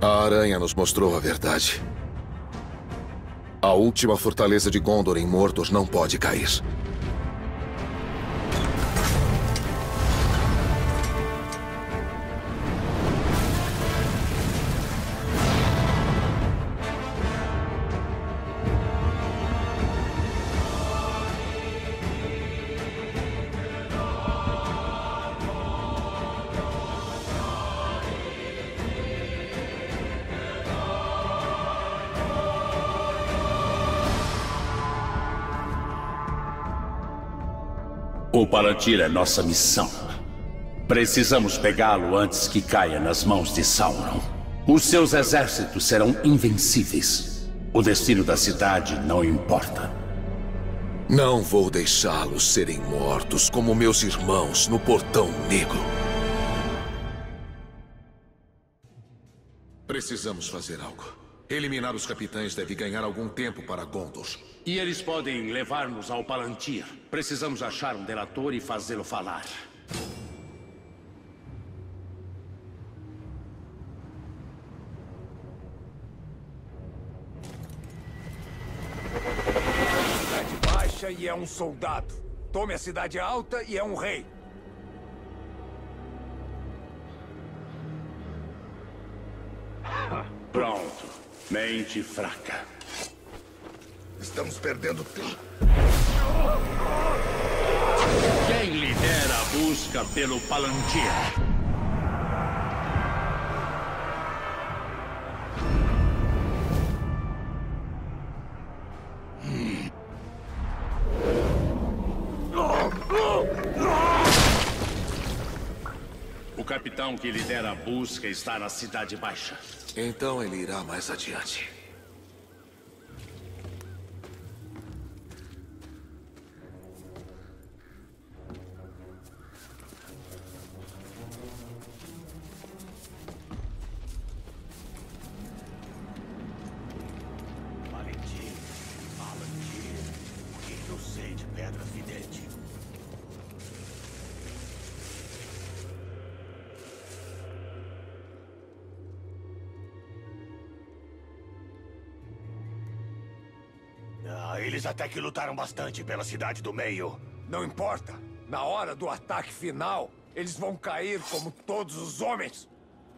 A aranha nos mostrou a verdade. A última fortaleza de Gondor em Mordor não pode cair. O Palantir é nossa missão. Precisamos pegá-lo antes que caia nas mãos de Sauron. Os seus exércitos serão invencíveis. O destino da cidade não importa. Não vou deixá-los serem mortos como meus irmãos no Portão Negro. Precisamos fazer algo. Eliminar os capitães deve ganhar algum tempo para Gondor. E eles podem levar-nos ao Palantir. Precisamos achar um delator e fazê-lo falar. Cidade baixa e é um soldado. Tome a cidade alta e é um rei. Pronto. Mente fraca. Estamos perdendo tempo. Quem lidera a busca pelo Palantir? O capitão que lidera a busca está na Cidade Baixa. Então ele irá mais adiante. Eles até que lutaram bastante pela Cidade do Meio. Não importa. Na hora do ataque final, eles vão cair como todos os homens.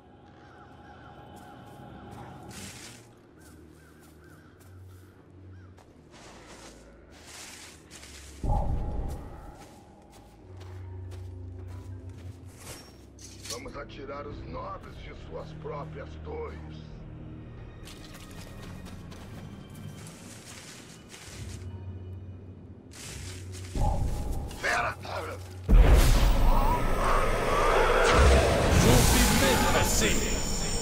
Vamos atirar os nobres de suas próprias torres. Submeta-se!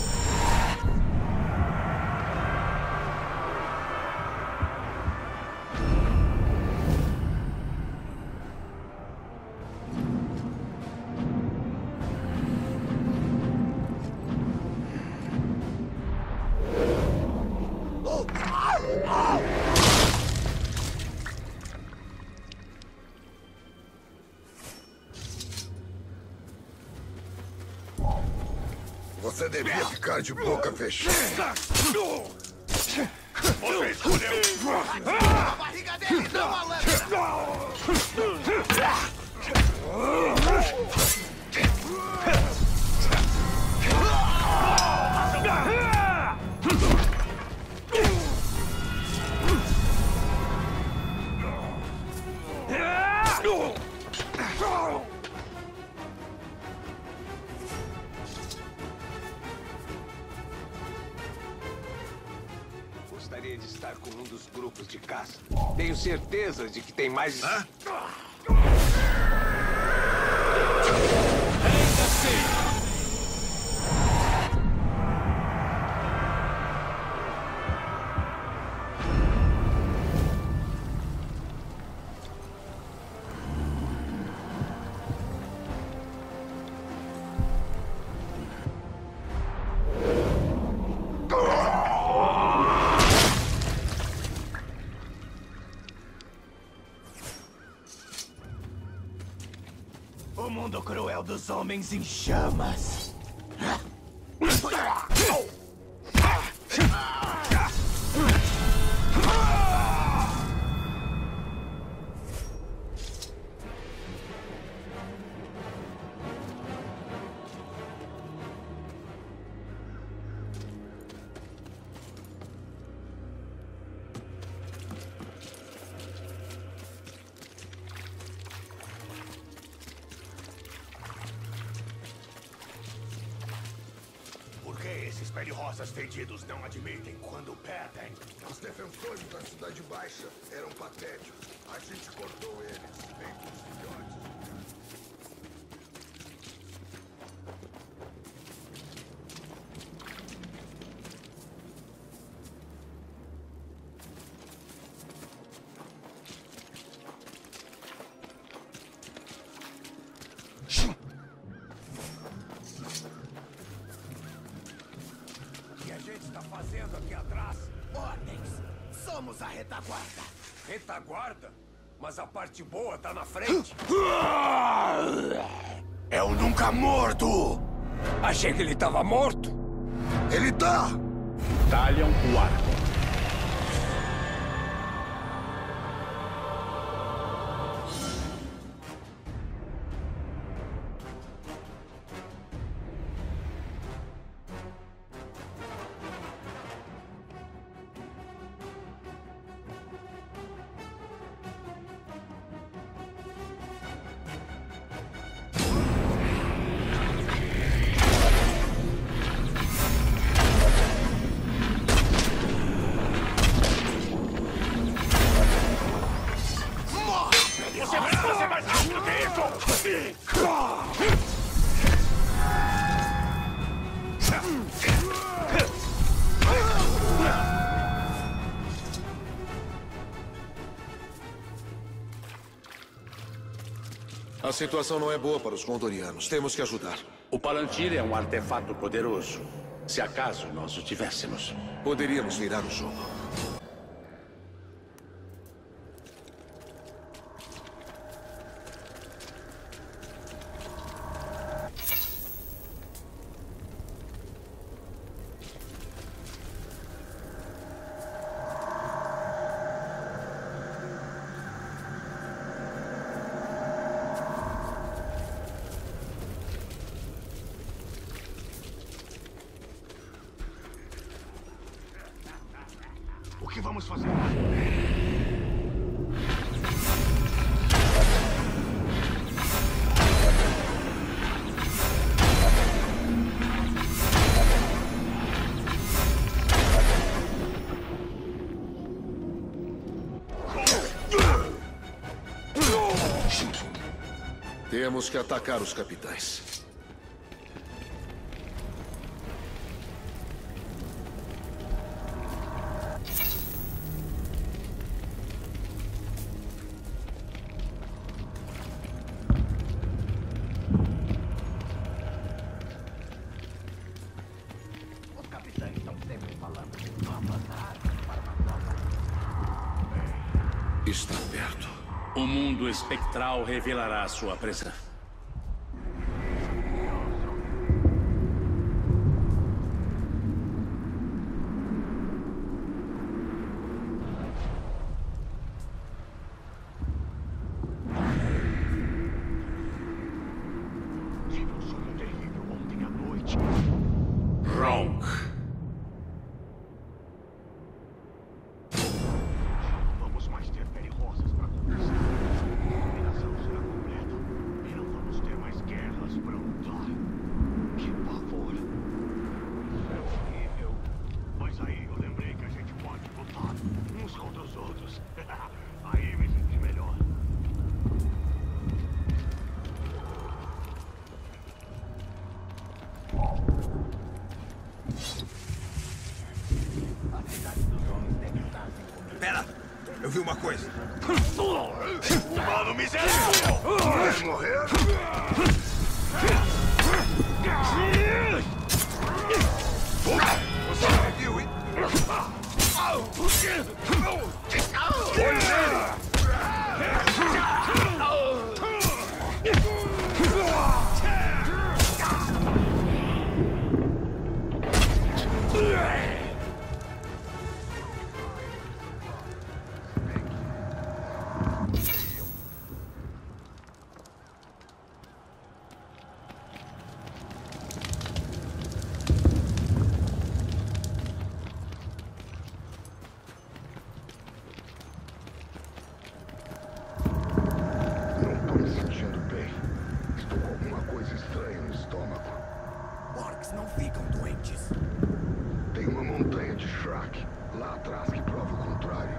Você devia ficar de boca fechada. Você escolheu! A barriga dele, não a lâmina! Gostaria de estar com um dos grupos de caça. Tenho certeza de que tem mais... Hã? Renda-se! O mundo cruel dos homens em chamas. Esses pele-rosas fedidos não admitem quando perdem. Os defensores da Cidade Baixa eram patéticos. A gente cortou eles, feito os filhotes. O que a gente está fazendo aqui atrás? Ordens. Somos a retaguarda. Retaguarda? Mas a parte boa tá na frente. É o Nunca Morto! Achei que ele tava morto. Ele tá! Talham o arco. Você vai ser mais rápido que isso! A situação não é boa para os gondorianos. Temos que ajudar. O Palantir é um artefato poderoso. Se acaso nós o tivéssemos. Poderíamos virar o jogo. O que vamos fazer? Temos que atacar os capitães. Os capitães estão sempre falando de novas armas para uma nova. Está perto. O mundo espectral revelará sua presença. Tive um sonho terrível ontem à noite. Ronk. Vamos mais ter pele-rosas para conversar. A combinação será completa. E não vamos ter mais guerras para lutar. Que pavor. É horrível. Mas aí eu lembrei que a gente pode lutar uns contra os outros. Aí me senti melhor. A cidade dos homens deve estar sem comida. Pera, eu vi uma coisa. Humano miserável! Vai morrer? Você me viu, hein? Olhe nele! Não tô me sentindo bem. Estou com alguma coisa estranha no estômago. Orcs não ficam doentes. Lá atrás que prova o contrário.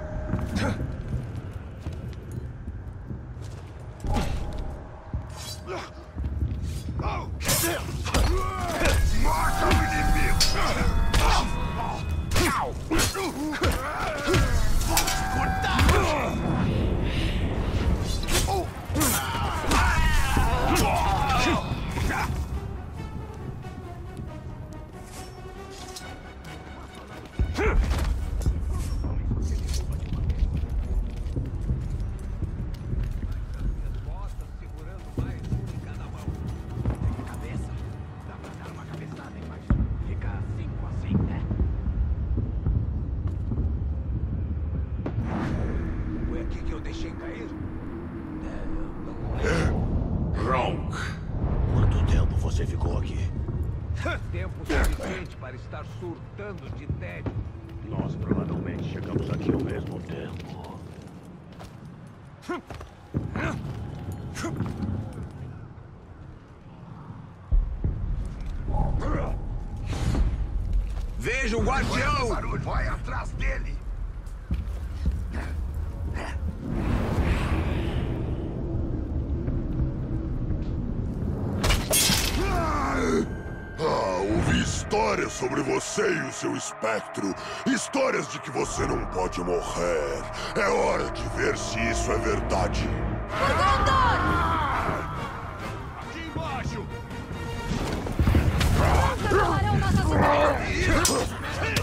Mata o inimigo! Vou te cortar! Tempo suficiente para estar surtando de tédio. Nós provavelmente chegamos aqui ao mesmo tempo. Veja o guardião! Barulho, vai atrás dele! Ouvi histórias sobre você e o seu espectro. Histórias de que você não pode morrer. É hora de ver se isso é verdade. Aqui embaixo! Salvarão nossa cidade!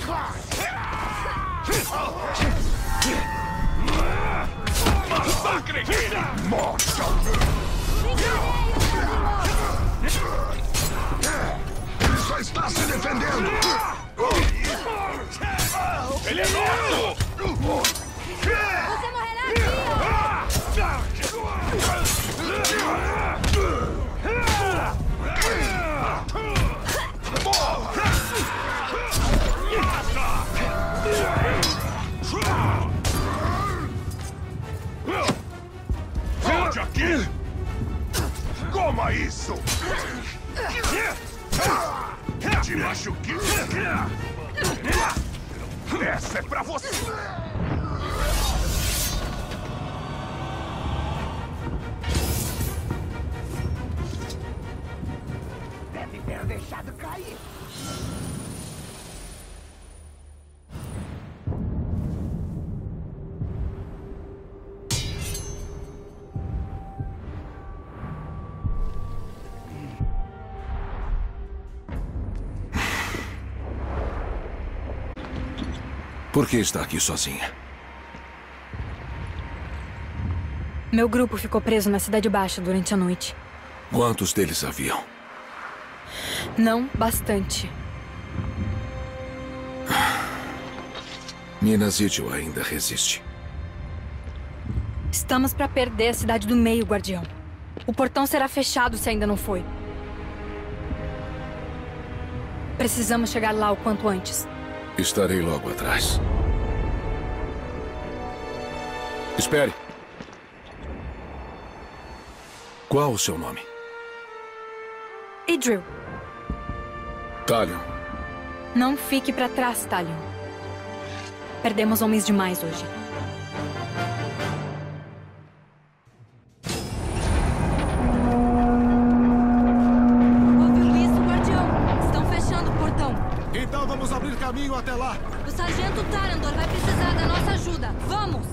Massacre ele! Morte! Ele só está se defendendo! Ele é nosso! Você morrerá aqui! Volte aqui! Coma isso! Te machuquei! Essa é pra você! Deve ter deixado cair. Por que está aqui sozinha? Meu grupo ficou preso na Cidade Baixa durante a noite. Quantos deles haviam? Não bastante. Minas Ithil ainda resiste. Estamos para perder a Cidade do Meio, Guardião. O portão será fechado se ainda não foi. Precisamos chegar lá o quanto antes. Estarei logo atrás. Espere. Qual o seu nome? Idril, Talion. não fique para trás, Talion. Perdemos homens demais hoje. Ouviu isso, Guardião? Estão fechando o portão. Então vamos abrir caminho até lá. O Sargento Tarandor vai precisar da nossa ajuda. Vamos!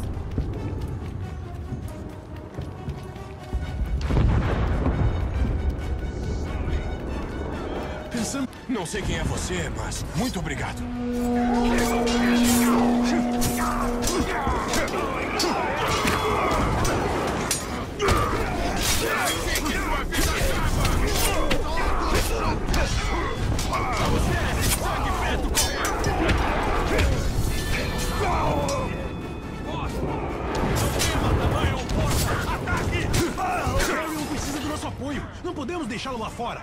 Não sei quem é você, mas muito obrigado. Ele precisa do nosso apoio. Não podemos deixá-lo lá fora.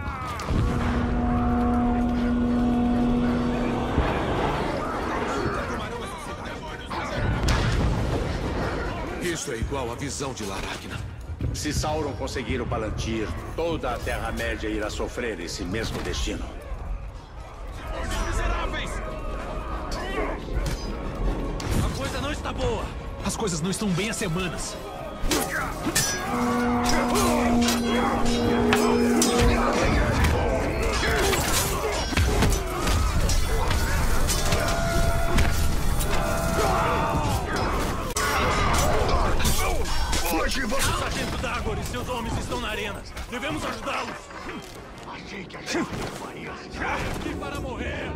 Isso é igual à visão de Laracna. Se Sauron conseguir o Palantir, toda a Terra-média irá sofrer esse mesmo destino. Miseráveis! está boa. As coisas não estão bem há semanas. Hoje você... Sargento Daggor e seus homens estão na arena. Devemos ajudá-los. Achei que a gente faria Aqui para morrer.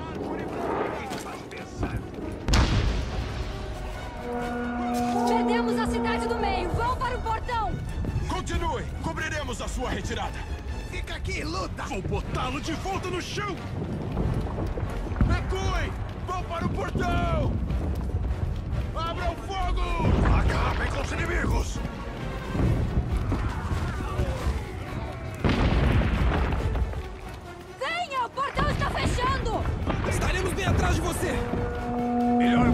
Perdemos a cidade do meio. Vão para o portão. Continue. Cobriremos a sua retirada. Fica aqui, luta! Vou botá-lo de volta no chão. Recuem. Vão para o portão. Abram fogo. Acabem com os inimigos! Venha, o portão está fechando. Estaremos bem atrás de você. melhor.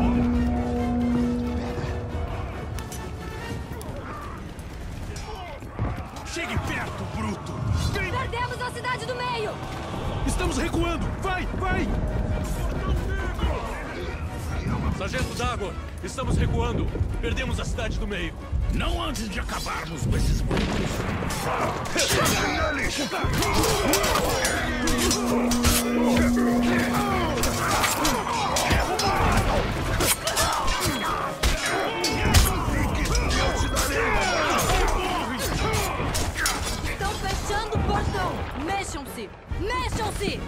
Chegue perto, bruto. Perdemos a cidade do meio. Estamos recuando. Vai, vai. Sargento Daggor, estamos recuando. Perdemos a cidade do meio. Não antes de acabarmos com esses brutos. Estão fechando o portão. Mexam-se. Mexam-se.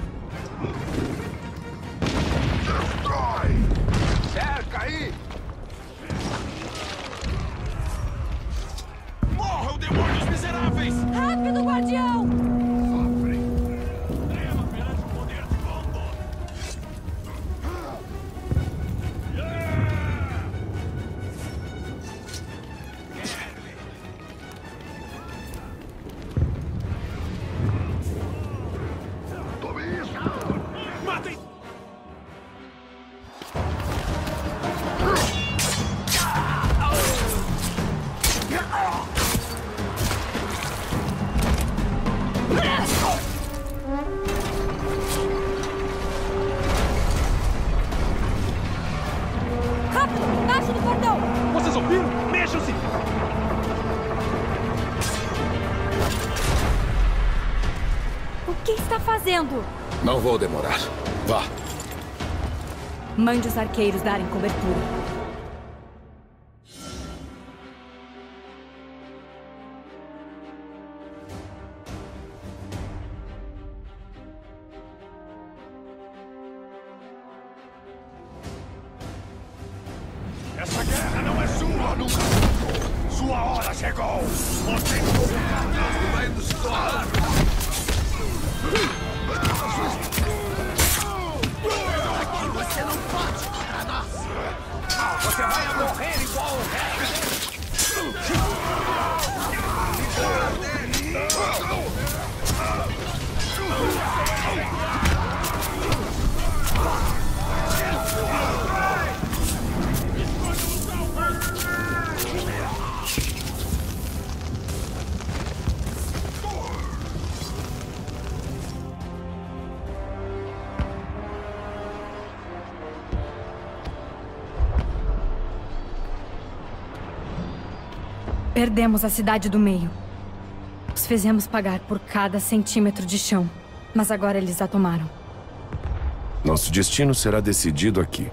Cerca aí! Morram, demônios miseráveis! Rápido, guardião! Trema perante o poder de Gondor! Tome isso! Matem! Rápido, embaixo do portão! Vocês ouviram? Mexam-se! O que está fazendo? Não vou demorar. Vá. Mande os arqueiros darem cobertura. Essa guerra não é sua, nunca. Sua hora chegou. Você vai nos tornar. Aqui você não pode contra nós. Você vai morrer igual o resto. Perdemos a cidade do meio. Os fizemos pagar por cada centímetro de chão. Mas agora eles a tomaram. Nosso destino será decidido aqui.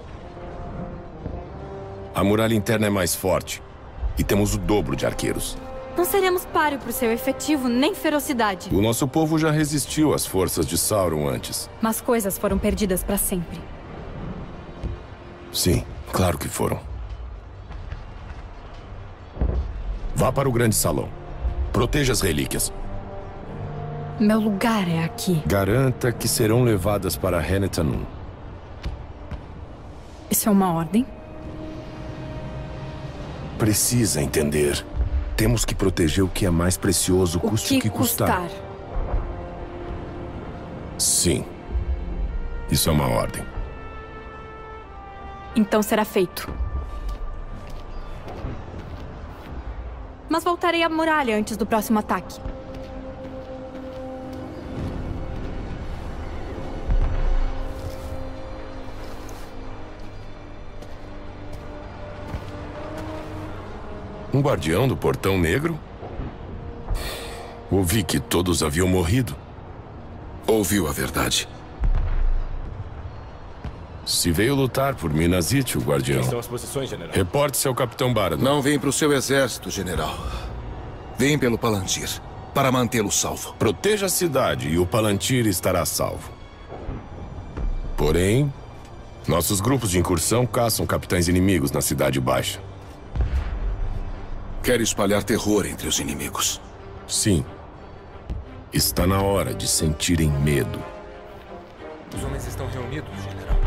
A muralha interna é mais forte. E temos o dobro de arqueiros. Não seremos páreo para o seu efetivo nem ferocidade. O nosso povo já resistiu às forças de Sauron antes. Mas coisas foram perdidas para sempre. Sim, claro que foram. Vá para o grande salão. Proteja as relíquias. Meu lugar é aqui. Garanta que serão levadas para Henetanum. Isso é uma ordem? Precisa entender. Temos que proteger o que é mais precioso, custe o que custar. Sim. Isso é uma ordem. Então será feito. Mas voltarei à muralha antes do próximo ataque. Um guardião do Portão Negro? Ouvi que todos haviam morrido. Ouviu a verdade. Se veio lutar por Minas Ithil, guardião. São as posições, general. Reporte-se ao Capitão Barad. Não vem para o seu exército, general. Vem pelo Palantir, para mantê-lo salvo. Proteja a cidade e o Palantir estará salvo. Porém, nossos grupos de incursão caçam capitães inimigos na Cidade Baixa. Quer espalhar terror entre os inimigos. Sim. Está na hora de sentirem medo. Os homens estão reunidos, general.